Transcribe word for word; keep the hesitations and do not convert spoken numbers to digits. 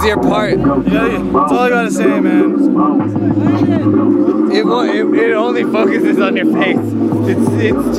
easier part. Yeah, that's all I gotta say, man. It, won't, it, it only focuses on your face. It's, it's